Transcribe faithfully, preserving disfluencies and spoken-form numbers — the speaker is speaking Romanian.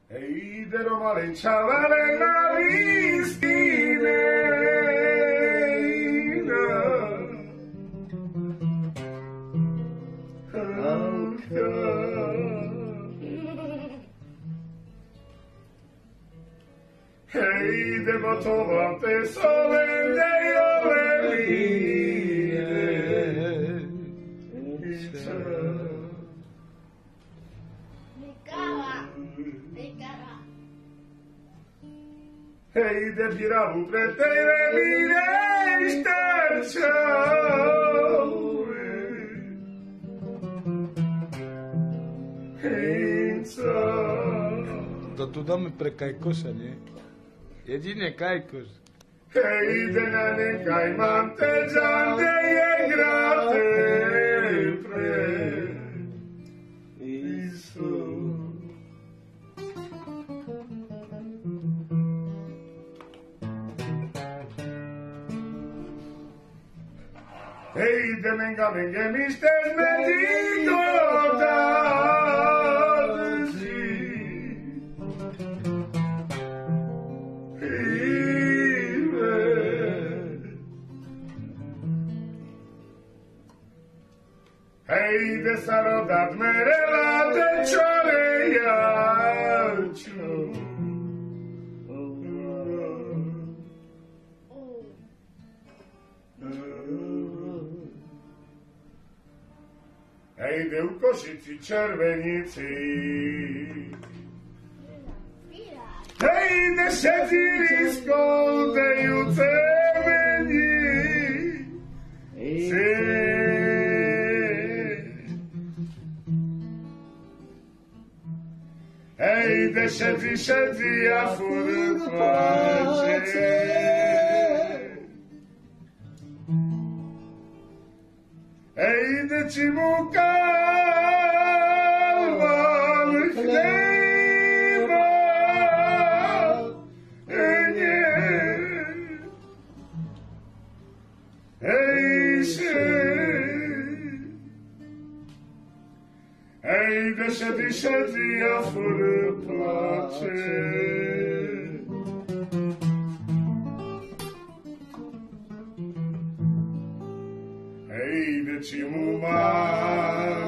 Ej, dero maličavane na listine. Hej, devotovate solende joveline. Hej, de piravu pretejve mire išterčove. Hej, co? Το τούτο με πρεκαϊκώσαν, ε. Γιατί είναι κάικος. Hej, de na nekaj mante džande je grate pre Isu. Hej, de menga menge mister medito dadzi. Hej, de sarodat merela de čore jaču. Hej, de u Košici červenici. Hej, de šetiri skoldeju crveni. Hej, de šedzi, šedzi, a furt plače. Hej, de či mu kalvan chleba, nie. Hej, Hej, de šedzi, šedzi, a furt plače. Hej, de či mu má